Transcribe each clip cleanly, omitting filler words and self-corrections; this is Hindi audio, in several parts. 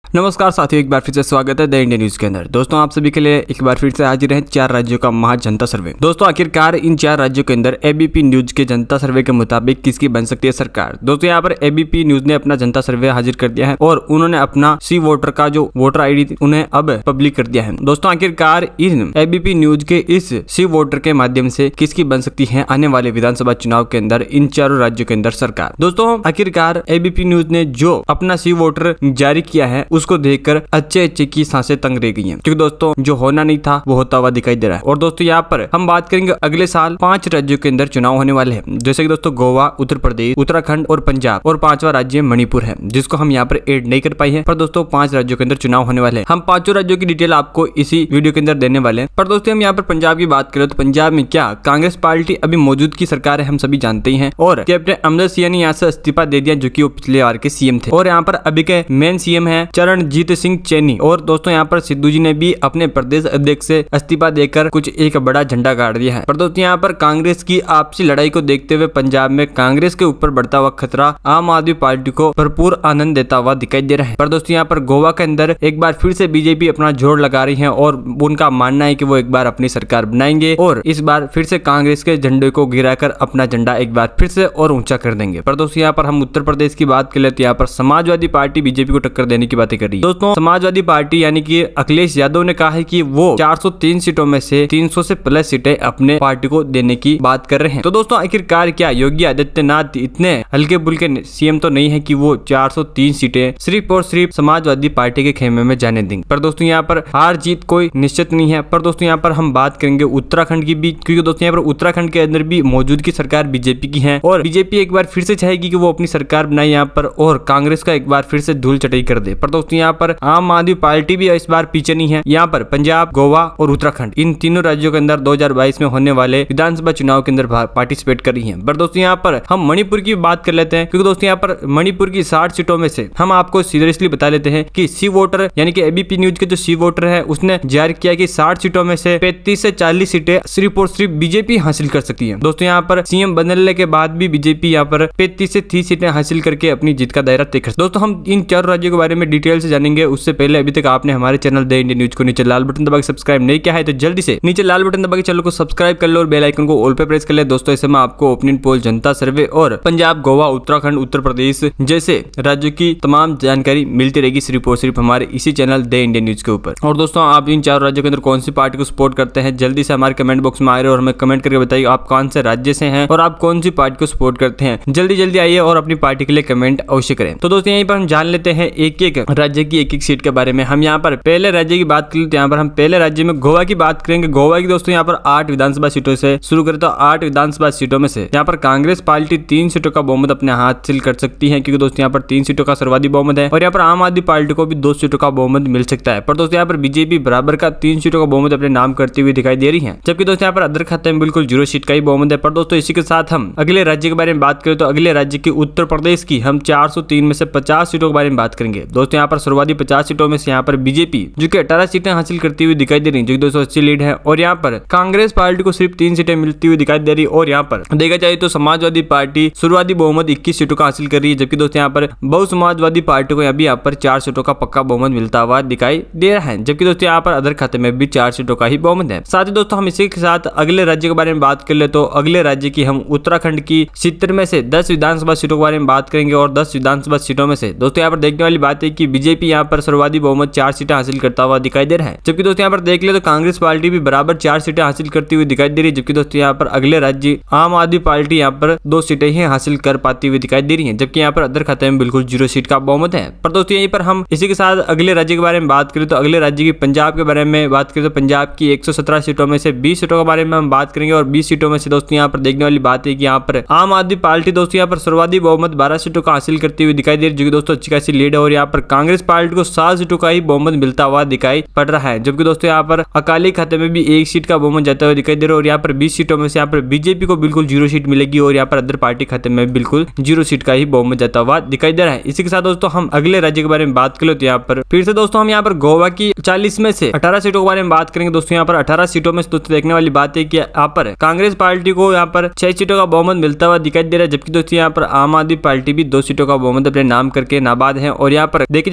नमस्कार साथियों, एक बार फिर से स्वागत है द इंडियन न्यूज के अंदर। दोस्तों आप सभी के लिए एक बार फिर से हाजिर है 4 राज्यों का महा जनता सर्वे। दोस्तों आखिरकार इन 4 राज्यों के अंदर एबीपी न्यूज के जनता सर्वे के मुताबिक किसकी बन सकती है सरकार। दोस्तों यहाँ पर एबीपी न्यूज ने अपना जनता सर्वे हाजिर कर दिया है और उन्होंने अपना सी वोटर का जो वोटर आईडी उन्हें अब पब्लिक कर दिया है। दोस्तों आखिरकार इन एबीपी न्यूज के इस सी वोटर के माध्यम से किसकी बन सकती है आने वाले विधानसभा चुनाव के अंदर इन 4 राज्यों के अंदर सरकार। दोस्तों आखिरकार एबीपी न्यूज ने जो अपना सी वोटर जारी किया है उसको देखकर अच्छे की सांसें तंग रह गई हैं, क्योंकि दोस्तों जो होना नहीं था वो होता हुआ दिखाई दे रहा है। और दोस्तों यहाँ पर हम बात करेंगे अगले साल 5 राज्यों के अंदर चुनाव होने वाले हैं, जैसे कि दोस्तों गोवा, उत्तर प्रदेश, उत्तराखंड और पंजाब, और 5वां राज्य मणिपुर है जिसको हम यहाँ पर ऐड नहीं कर पाए हैं। पर दोस्तों 5 राज्यों के अंदर चुनाव होने वाले हैं। हम 5 राज्यों की डिटेल आपको इसी वीडियो के अंदर देने वाले हैं। पर दोस्तों हम यहाँ पर पंजाब की बात करें तो पंजाब में क्या कांग्रेस पार्टी अभी मौजूद की सरकार है, हम सभी जानते ही हैं। और कैप्टन अमरिंदर सिंह ने यहाँ से इस्तीफा दे दिया, जो कि वो पिछले बार के सीएम थे। और यहाँ पर अभी के मेन सीएम है चरणजीत सिंह चन्नी। और दोस्तों यहाँ पर सिद्धू जी ने भी अपने प्रदेश अध्यक्ष से इस्तीफा देकर कुछ एक बड़ा झंडा गाड़ दिया है। पर दोस्तों यहाँ पर कांग्रेस की आपसी लड़ाई को देखते हुए पंजाब में कांग्रेस के ऊपर बढ़ता हुआ खतरा आम आदमी पार्टी को भरपूर आनंद देता हुआ दिखाई दे रहा है। पर दोस्तों यहाँ पर गोवा के अंदर एक बार फिर से बीजेपी अपना जोर लगा रही है और उनका मानना है कि वो एक बार अपनी सरकार बनाएंगे और इस बार फिर से कांग्रेस के झंडे को गिराकर अपना झंडा एक बार फिर से और ऊंचा कर देंगे। पर दोस्तों यहाँ पर हम उत्तर प्रदेश की बात कर ले तो यहाँ पर समाजवादी पार्टी बीजेपी को टक्कर देने की बातें कर रही है। दोस्तों समाजवादी पार्टी यानी कि अखिलेश यादव ने कहा है कि वो 403 सीटों में से 300 से प्लस सीटें अपने पार्टी को देने की बात कर रहे हैं। तो दोस्तों आखिरकार क्या योगी आदित्यनाथ इतने हल्के बुल्के सीएम तो नहीं है कि वो 403 सीटें सिर्फ और सिर्फ समाजवादी पार्टी के खेमे में जाने देंगे। पर दोस्तों यहाँ पर हार जीत कोई निश्चित नहीं है। पर दोस्तों यहाँ पर हम बात करेंगे उत्तराखंड की भी, क्योंकि दोस्तों यहाँ पर उत्तराखंड के अंदर भी मौजूदगी सरकार बीजेपी की है और बीजेपी एक बार फिर से चाहेगी कि वो अपनी सरकार बनाए यहाँ पर और कांग्रेस का एक बार फिर से धूल चटाई कर दे। पर दोस्तों यहाँ पर आम आदमी पार्टी भी इस बार पीछे नहीं है। यहाँ पर पंजाब, गोवा और उत्तराखंड इन तीनों राज्यों के अंदर 2022 में होने वाले विधानसभा चुनाव के अंदर पार्टिसिपेट कर रही है। पर दोस्तों यहाँ पर हम मणिपुर की बात कर लेते हैं, क्योंकि दोस्तों यहाँ पर मणिपुर की 60 सीटों में से हम आपको सीरियसली बता लेते हैं कि सी वोटर यानी कि एबीपी न्यूज के जो सी वोटर है उसने जारी किया कि 60 सीटों में से 35 से 40 सीटें सिर्फ और सिर्फ बीजेपी हासिल कर सकती है। दोस्तों यहाँ पर सीएम बदलने के बाद भी बीजेपी यहाँ पर 35 से 30 सीटें हासिल करके अपनी जीत का दायरा तय कर। दोस्तों हम इन 4 राज्यों के बारे में डिटेल से जानेंगे। उससे पहले अभी तक आपने हमारे चैनल द इंडियन न्यूज को नीचे लाल बटन दबा के सब्सक्राइब नहीं किया है तो जल्दी से नीचे लाल बटन दबा के चैनल को सब्सक्राइब कर लो और बेल आइकन को ऑल पे प्रेस कर ले। दोस्तों ऐसे में आपको ओपिनियन पोल, जनता सर्वे और पंजाब, गोवा, उत्तराखंड, उत्तर प्रदेश जैसे राज्यों की तमाम जानकारी मिलती रहेगी सिर्फ और सिर्फ हमारे इसी चैनल द इंडियन न्यूज के ऊपर। और दोस्तों आप इन 4 राज्यों के अंदर कौन सी पार्टी को सपोर्ट करते हैं जल्दी से हमारे कमेंट बॉक्स में आए और हमें कमेंट करके बताइए आप कौन से राज्य से हैं और आप कौन सी पार्टी को सपोर्ट करते हैं। जल्दी आइए और अपनी पार्टी के लिए कमेंट अवश्य करें। तो दोस्तों यहीं पर हम जान लेते हैं एक एक राज्य की एक एक सीट के बारे में। हम यहाँ पर पहले राज्य की बात करें तो यहाँ पर हम पहले राज्य में गोवा की बात करेंगे। गोवा की दोस्तों यहाँ पर 8 विधानसभा सीटों से शुरू करें तो 8 विधानसभा सीटों में से यहाँ पर कांग्रेस पार्टी 3 सीटों का बहुमत अपने हासिल कर सकती है, क्योंकि दोस्तों यहाँ पर 3 सीटों का सर्वाधिक बहुमत है और यहाँ पर आम आदमी पार्टी को भी 2 सीटों का बहुमत मिल सकता है। पर दोस्तों यहाँ पर बीजेपी बराबर का 3 सीटों का बहुमत अपने नाम करती हुई दिखाई दे रही है, जबकि दोस्तों यहाँ पर अदर खाते में बिल्कुल 0 सीट का ही बहुमत है। पर दोस्तों इसी के साथ हम अगले राज्य के बारे में बात करें तो अगले राज्य की उत्तर प्रदेश की हम 403 में से 50 सीटों के बारे में बात करेंगे। दोस्तों यहाँ पर सर्वाधिक 50 सीटों में से यहाँ पर बीजेपी जो कि 18 सीटें हासिल करती हुई दिखाई दे रही है, जो 280 लीड है। और यहाँ पर कांग्रेस पार्टी को सिर्फ 3 सीटें मिलती हुई दिखाई दे रही है। और यहाँ पर देखा जाए तो समाजवादी पार्टी शुरुआती बहुमत 21 सीटों का हासिल कर रही है, जबकि दोस्तों यहाँ पर बहु समाजवादी पार्टी को यहाँ पर 4 सीटों का पक्का बहुमत मिलता हुआ दिखाई दे रहा है, जबकि दोस्तों यहाँ पर अदर खाते में भी 4 सीटों का ही बहुमत है। साथ ही दोस्तों हम इसी के साथ अगले राज्य के बारे में बात कर ले तो अगले राज्य की हम उत्तराखंड की 70 में से 10 विधानसभा सीटों के बारे में बात करेंगे। और 10 विधानसभा सीटों में से दोस्तों यहाँ पर देखने वाली बात है कि बीजेपी यहाँ पर सर्वाधिक बहुमत 4 सीटें हासिल करता हुआ दिखाई दे रहा है, जबकि दोस्तों यहाँ पर देख ले तो कांग्रेस पार्टी भी बराबर 4 सीटें हासिल करती हुई दिखाई दे रही है, जबकि दोस्तों यहाँ पर अगले राज्य आम आदमी पार्टी यहाँ पर 2 सीटें ही हासिल कर पाती हुई दिखाई दे रही है, जबकि यहाँ पर अदर खाते में बिल्कुल 0 सीट का बहुमत है। पर दोस्तों यहीं पर हम इसी के साथ अगले राज्य के बारे में बात करें तो अगले राज्य की पंजाब के बारे में बात करें तो पंजाब की 117 सीटों में से 20 सीटों के बारे में हम बात करेंगे। और 20 सीटों में से दोस्तों यहाँ पर देखने वाली बात है कि यहाँ पर आम आदमी पार्टी दोस्तों यहाँ पर सर्वाधिक बहुमत 12 सीटों का हासिल करती हुई दिखाई दे रही है, जो कि दोस्तों अच्छी खासी लीड है। और यहाँ पर कांग्रेस पार्टी को 7 सीटों का ही बहुमत मिलता हुआ दिखाई पड़ रहा है, जबकि दोस्तों यहाँ पर अकाली खाते में भी 1 सीट का बहुमत जाता हुआ दिखाई दे रहा है। और यहाँ पर 20 सीटों में से यहाँ पर बीजेपी को बिल्कुल 0 सीट मिलेगी और यहाँ पर अदर पार्टी खाते में बिल्कुल 0 सीट का ही बहुमत जाता हुआ दिखाई दे रहा है। इसी के साथ दोस्तों हम अगले राज्य के बारे में बात करें तो यहाँ पर फिर से दोस्तों हम यहाँ पर गोवा की 40 में से 18 सीटों के बारे में बात करेंगे। दोस्तों यहाँ पर 18 सीटों में दोस्तों देखने वाली बात है कि यहाँ पर कांग्रेस पार्टी को यहाँ पर 6 सीटों का बहुमत मिलता हुआ दिखाई दे रहा है, जबकि दोस्तों यहाँ पर आम आदमी पार्टी भी 2 सीटों का बहुमत अपने नाम करके नाबाद है। और यहाँ पर देखी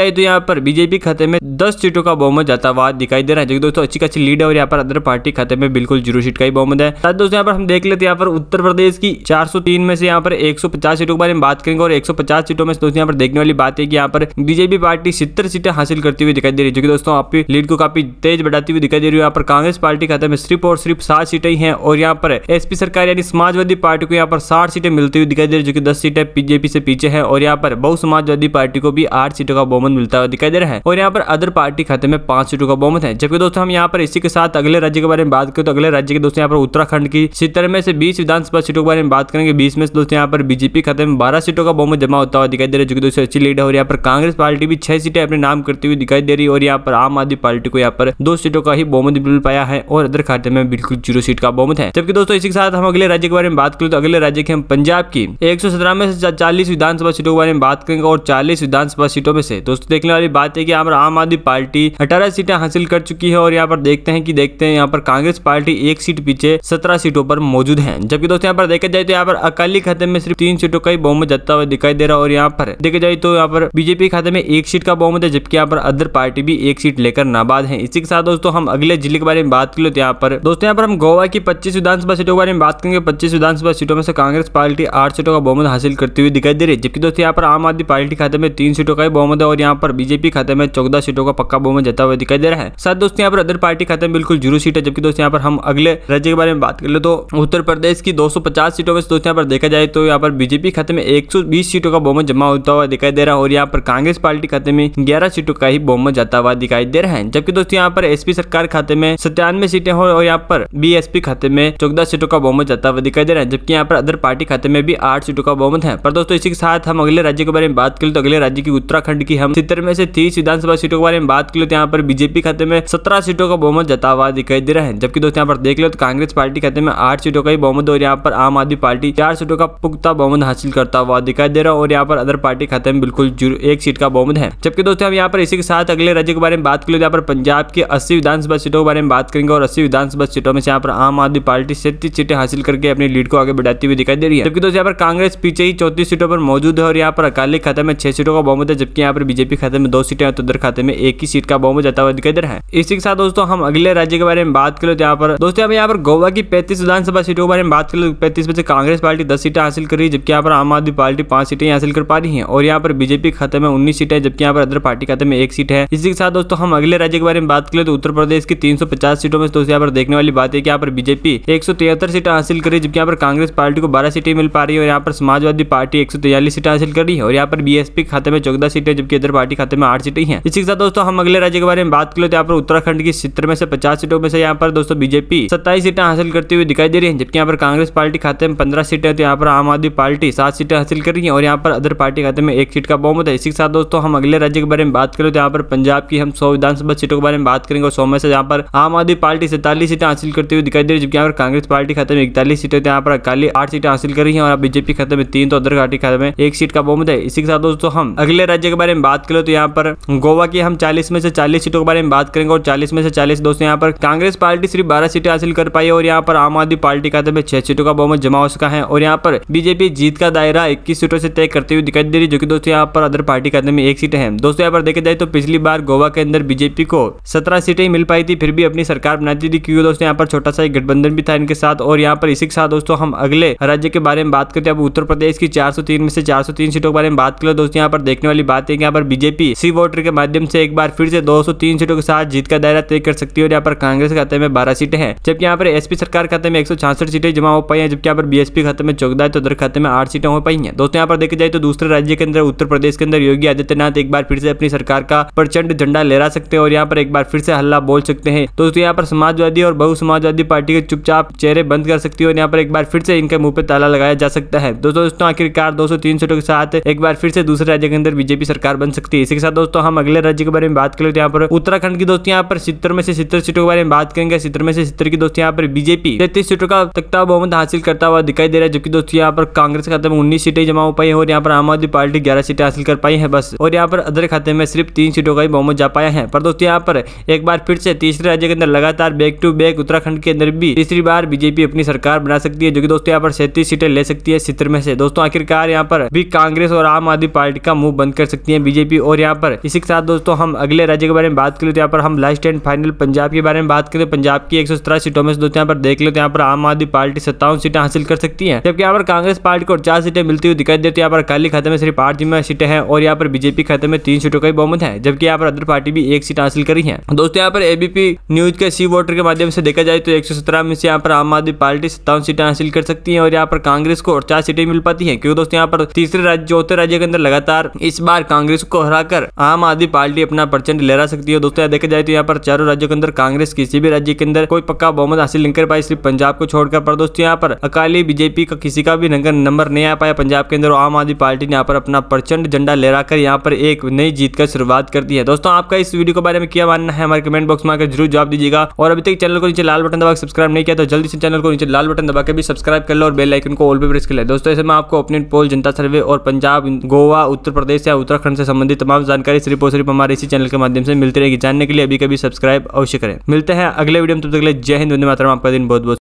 जाए तो यहाँ पर बीजेपी खाते में 10 सीटों का बहुमत जाता हुआ दिखाई दे रहा है, जो कि दोस्तों अच्छी खासी लीड है और यहाँ पर अदर पार्टी खाते में बिल्कुल 0 सीट का ही बहुमत है। साथ दोस्तों यहाँ पर हम देख लेते हैं यहाँ पर उत्तर प्रदेश की 403 में से यहाँ पर 150 सीटों के बारे में बात करेंगे और 150 सीटों में दोस्तों यहाँ पर देखने वाली बात है कि यहाँ पर बीजेपी पार्टी 70 सीटें हासिल करती हुई दिखाई दे रही है, जो कि दोस्तों आपकी लीड को काफी तेज बढ़ाती हुई दिखाई दे रही है। यहाँ पर कांग्रेस पार्टी खाते में सिर्फ और सिर्फ 7 सीटें ही हैं और यहाँ पर एसपी सरकार यानी समाजवादी पार्टी को यहाँ पर 60 सीटें मिलती हुई दिखाई दे रही है, जो कि 10 सीटें बीजेपी से पीछे है और यहाँ पर बहु समाजवादी पार्टी को भी 8 सीटों का बहुमत मिलता हुआ दिखाई दे रहा है और यहाँ पर अदर पार्टी खाते में 5 सीटों का बहुमत है। जबकि दोस्तों हम यहाँ पर इसी के साथ अगले राज्य के बारे में बात करें तो अगले राज्य के दोस्तों यहाँ पर उत्तराखंड की 70 में से 20 विधानसभा सीटों के बारे में बात करेंगे। 20 में से दोस्तों यहाँ पर बीजेपी खाते में 12 सीटों का बहुमत जमा होता हुआ दिखाई दे रहा है, जो कि दोस्तों अच्छी लीड है और यहाँ पर कांग्रेस पार्टी भी 6 सीटें अपने नाम करती हुई दिखाई दे रही है और यहाँ पर आम आदमी पार्टी को यहाँ पर 2 सीटों का ही बहुमत मिल पाया है और अदर खाते में बिल्कुल 0 सीट का बहुमत है। जबकि दोस्तों इसी के साथ हम अगले राज्य के बारे में बात करें तो अगले राज्य के हम पंजाब की 117 में से 40 विधानसभा सीटों के बारे में बात करेंगे और 40 विधानसभा सीटों में से दोस्तों देखने वाली बात है कि यहाँ पर आम आदमी पार्टी 18 सीटें हासिल कर चुकी है और यहाँ पर देखते हैं यहाँ पर कांग्रेस पार्टी 1 सीट पीछे 17 सीटों पर मौजूद है। जबकि दोस्तों यहाँ पर देखा जाए तो यहाँ पर अकाली खाते में सिर्फ 3 सीटों का ही बहुमत जाता हुआ दिखाई दे रहा है और यहाँ पर देखा जाए तो यहाँ पर बीजेपी खाते में 1 सीट का बहुमत है, जबकि यहाँ पर अदर पार्टी भी 1 सीट लेकर नाबाद है। इसी के साथ दोस्तों हम अगले जिले के बारे में बात कर ले तो यहाँ पर दोस्तों यहाँ पर हम गोवा की 25 विधानसभा सीटों के बारे में बात करेंगे। 25 विधानसभा सीटों में से कांग्रेस पार्टी 8 सीटों का बहुमत हासिल करती हुई दिखाई दे रही है, जबकि दोस्तों यहाँ पर आम आदमी पार्टी खाते में 3 सीटों का ही बहुमत है और यहाँ पर बीजेपी खाते में 14 सीटों का पक्का बहुमत जाता हुआ दिखाई दे रहा है। साथ दोस्तों यहाँ पर अदर पार्टी खाते में बिल्कुल 0 सीट है। जबकि दोस्तों यहाँ पर हम अगले राज्य के बारे में बात कर ले तो उत्तर प्रदेश की 250 सीटों में से दोस्तों यहाँ पर देखा जाए तो यहाँ पर बीजेपी खाते में 120 सीटों का बहुमत जमा होता हुआ दिखाई दे रहा है और यहाँ पर कांग्रेस पार्टी खाते में 11 सीटों का ही बहुमत जाता हुआ दिखाई दे रहा है। जबकि दोस्तों यहाँ पर एसपी सरकार खाते में 97 सीटें हो और यहाँ पर बीएसपी खाते में 14 सीटों का बहुमत जाता हुआ दिखाई दे रहा है, जबकि यहाँ पर अदर पार्टी खाते में भी 8 सीटों का बहुमत है। पर दोस्तों इसी के साथ हम अगले राज्य के बारे में बात करें तो अगले राज्य की उत्तराखंड की हम 70 में से 30 विधानसभा सीटों के बारे में बात करें तो यहाँ पर बीजेपी खाते में 17 सीटों का बहुमत जाता हुआ दिखाई दे रहा है। जबकि दोस्तों यहाँ पर देख लो तो कांग्रेस पार्टी खाते में 8 सीटों का ही बहुमत और यहाँ पर आम आदमी पार्टी 4 सीटों का पुख्ता बहुमत हासिल करता हुआ दिखाई दे रहा है और यहाँ पर अदर पार्टी खाते में बिल्कुल 1 सीट का बहुमत है। जबकि दोस्तों हम यहाँ पर इसी के साथ अगले राज्य के बारे में बात करें तो यहाँ पर पंजाब की 80 विधानसभा सीटों के बारे में बात करेंगे और 80 विधानसभा सीटों में से यहाँ पर आम आदमी पार्टी 37 सीटें हासिल करके अपनी लीड को आगे बढ़ाती हुई दिखाई दे रही है। जबकि दोस्तों यहाँ पर कांग्रेस पीछे ही 34 सीटों पर मौजूद है और यहाँ पर अकाली खाते में 6 सीटों का बहुमत है, जबकि यहाँ पर बीजेपी खाते में 2 सीटें तो उधर खाते में 1 ही सीट का बहुमत जाता हुआ दिखाई दे रहा है। इसी के साथ दोस्तों हम अगले राज्य के बारे में बात करें तो यहाँ पर दोस्तों यहाँ पर गोवा की 35 विधानसभा सीटों के बारे में बात करें 35 में से कांग्रेस पार्टी 10 सीटें हासिल कर रही है, जबकि यहाँ पर आम आदमी पार्टी 5 सीटें हासिल कर पा रही है और यहाँ पर बीजेपी खाते में 19 सीटें जबकि यहाँ पर अदर पार्टी खाते में 1 सीट है। इसी के साथ दोस्तों हम अगले राज्य के बारे में बात करें तो उत्तर प्रदेश की 350 सीटों में दोस्तों यहाँ पर देखने वाली बात है कि यहाँ पर बीजेपी 173 सीटें हासिल करी, जबकि यहाँ पर कांग्रेस पार्टी को 12 सीटें मिल पा रही है और यहाँ पर समाजवादी पार्टी 143 सीटें हासिल कर रही है और यहाँ पर बीएसपी खाते में 14 सीटें जबकि अदर पार्टी खाते में 8 सीटें हैं। इसी के साथ दोस्तों हम अगले राज्य के बारे में बात करें तो यहाँ पर उत्तराखंड की 70 में से 50 सीटों में से यहाँ पर दोस्तों बीजेपी 27 सीटें हासिल करती हुई दिखाई दे रही है, जबकि यहाँ पर कांग्रेस पार्टी खाते में 15 सीटें तो यहाँ पर आम आदमी पार्टी 7 सीटें हासिल कर रही है और यहाँ पर अदर पार्टी खाते में 1 सीट का बहुमत है। इसी के साथ दोस्तों हम अगले राज्य के बारे में बात करें तो यहाँ पर पंजाब की हम 100 विधानसभा सीटों के बारे में बात करेंगे और 100 में से यहाँ पर आम आदमी पार्टी 47 सीटें हासिल करती हुई दिखाई दे रही है, जबकि यहाँ पर कांग्रेस पार्टी खाते में 41 सीटें तो यहाँ पर अकाली 8 सीटें हासिल कर रही है और बीजेपी खाते में 3 तो अदर पार्टी खाते में 1 सीट का बहुमत है। इसी के साथ दोस्तों हम अगले राज्य के बारे में बात करें तो यहाँ पर गोवा की हम 40 में से 40 सीटों के बारे में बात करेंगे और 40 में से 40 दोस्तों यहाँ पर कांग्रेस पार्टी सिर्फ 12 सीटें हासिल कर पाई और यहाँ पर आम आदमी पार्टी खाते में 6 सीटों का बहुमत जमा हो सका है और यहाँ पर बीजेपी जीत का दायरा 21 सीटों से तय करते हुए दिखाई दे रही है, जो कि दोस्तों यहाँ पर अदर पार्टी खाते में 1 सीट है। दोस्तों यहाँ पर देखा जाए तो पिछली बार गोवा के अंदर बीजेपी को 17 सीटें ही मिल पाई थी, फिर भी अपनी सरकार बनाती थी क्योंकि दोस्तों यहाँ पर छोटा सा एक गठबंधन भी था इनके साथ। और यहाँ पर इसी के साथ दोस्तों हम अगले राज्य के बारे में बात करते हैं। अब उत्तर प्रदेश की 403 में से 403 सीटों के बारे में बात करें दोस्तों यहाँ पर देखने वाली बात है कि यहाँ पर बीजेपी सी वोटर के माध्यम से एक बार फिर से 203 सीटों के साथ जीत का दायरा तय कर सकती है और यहाँ पर कांग्रेस खाते में 12 सीटें हैं, जबकि यहाँ पर एसपी सरकार खाते में 166 सीटें जमा हो पाई हैं, जबकि यहाँ पर बीएसपी खाते में 14 तो उधर खाते में 8 सीटें हो पाई हैं। दोस्तों यहाँ पर देखा जाए तो दूसरे राज्य के अंदर उत्तर प्रदेश के अंदर योगी आदित्यनाथ एक बार फिर से अपनी सरकार का प्रचंड झंडा लहरा सकते हैं और यहाँ पर एक बार फिर से हल्ला बोल सकते हैं। दोस्तों यहाँ पर समाजवादी और बहु समाजवादी पार्टी के चुपचाप चेहरे बंद कर सकती है और यहाँ पर एक बार फिर से इनके मुंह पे ताला लगाया जा सकता है। दोस्तों आखिरकार 203 सीटों के साथ एक बार फिर से दूसरे राज्य के अंदर बीजेपी सरकार बन सकती है। इसी के साथ दोस्तों हम अगले राज्य के बारे में बात करें तो यहाँ पर उत्तराखंड की दोस्तों यहाँ पर 70 में से 70 सीटों के बारे में बात करेंगे। 70 में से 70 की दोस्तों यहाँ पर बीजेपी 33 सीटों का तख्ता बहुमत हासिल करता हुआ दिखाई दे रहा है, जबकि दोस्तों यहाँ पर कांग्रेस खाते में 19 सीटें जमा हो पाई है और यहाँ पर आम आदमी पार्टी 11 सीटें हासिल कर पाई है बस, और यहाँ पर अदर खाते में सिर्फ 3 सीटों का ही बहुमत जा पाया है। पर दोस्तों यहाँ पर एक बार फिर से तीसरे राज्य के अंदर लगातार बैक टू बैक उत्तराखंड के अंदर भी तीसरी बार बीजेपी अपनी सरकार बना सकती है, जो कि दोस्तों यहाँ पर 37 सीटें ले सकती है 70 में से। दोस्तों आखिरकार यहाँ पर भी कांग्रेस और आम आदमी पार्टी का मुंह बंद कर सकती है बीजेपी बीजेपी। और यहाँ पर इसी के साथ दोस्तों हम अगले राज्य के बारे में बात करें तो यहाँ पर हम लास्ट एंड फाइनल पंजाब के बारे में बात करें। पंजाब की 117 सीटों में दोस्तों यहाँ पर देख लो तो यहाँ पर आम आदमी पार्टी 57 सीटें हासिल कर सकती है, जबकि यहाँ पर कांग्रेस पार्टी को 4 सीटें मिलती हुई दिखाई देती है। यहाँ पर अकाली खाते में सिर्फ 8 सीटें हैं और यहाँ पर बीजेपी खाते में 3 सीटों का ही बहुमत है, जबकि यहाँ पर अदर पार्टी भी 1 सीट हासिल करी है। दोस्तों यहाँ पर एबीपी न्यूज के सी वोटर के माध्यम से देखा जाए तो 117 में से यहाँ पर आम आदमी पार्टी 57 सीटें हासिल कर सकती है और यहाँ पर कांग्रेस को 4 सीटें मिल पाती है, क्योंकि दोस्तों यहाँ पर तीसरे राज्य चौथे राज्य के अंदर लगातार इस बार कांग्रेस को हराकर आम आदमी पार्टी अपना परचेंट लहरा सकती है। दोस्तों देखा जाए तो यहाँ पर चारों राज्यों के अंदर कांग्रेस किसी भी राज्य के अंदर कोई पक्का बहुमत हासिल नहीं कर पाई, सिर्फ पंजाब को छोड़कर। पर दोस्तों यहाँ पर अकाली बीजेपी का किसी का भी नंबर नहीं आ पाया पंजाब के अंदर। आम आदमी पार्टी ने यहाँ पर अपना प्रचंड झंडा लहराकर यहाँ पर एक नई जीत का शुरुआत कर दी है। दोस्तों आपका इस वीडियो के बारे में क्या मानना है हमारे कमेंट बॉक्स में आकर जरूर जवाब दीजिएगा। और अभी तक चैनल को नीचे लाल बटन दबा सब्सक्राइब नहीं किया तो जल्दी से चैनल को नीचे लाल बटन दबा के भी सब्सक्राइब कर लो और बेल आइकन को ऑल पे प्रेस कर ले। दोस्तों ऐसे में आपको ओपिनियन पोल, जनता सर्वे और पंजाब, गोवा, उत्तर प्रदेश या उत्तराखंड से संबंधित तमाम जानकारी सिर्फ और सिर्फ हमारे इसी चैनल के माध्यम से मिलती रहेगी। जानने के लिए अभी कभी सब्सक्राइब अवश्य करें। मिलते हैं अगले वीडियो में, तब तक के लिए जय हिंद, वंदे मातरम। आपका दिन बहुत बहुत